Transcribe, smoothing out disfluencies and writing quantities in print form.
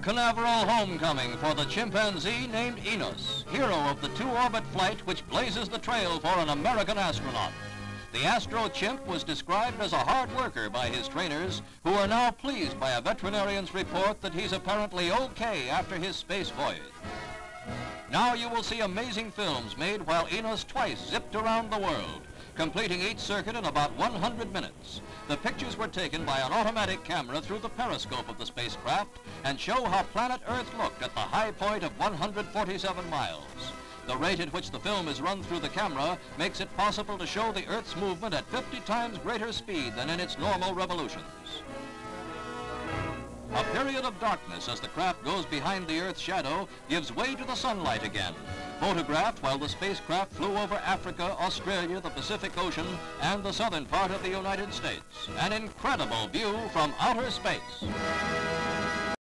Cape Canaveral homecoming for the chimpanzee named Enos, hero of the two-orbit flight which blazes the trail for an American astronaut. The Astro Chimp was described as a hard worker by his trainers, who are now pleased by a veterinarian's report that he's apparently okay after his space voyage. Now you will see amazing films made while Enos twice zipped around the world, completing each circuit in about 100 minutes. The pictures were taken by an automatic camera through the periscope of the spacecraft and show how planet Earth looked at the high point of 147 miles. The rate at which the film is run through the camera makes it possible to show the Earth's movement at 50 times greater speed than in its normal revolutions. A period of darkness as the craft goes behind the Earth's shadow gives way to the sunlight again, photographed while the spacecraft flew over Africa, Australia, the Pacific Ocean, and the southern part of the United States. An incredible view from outer space.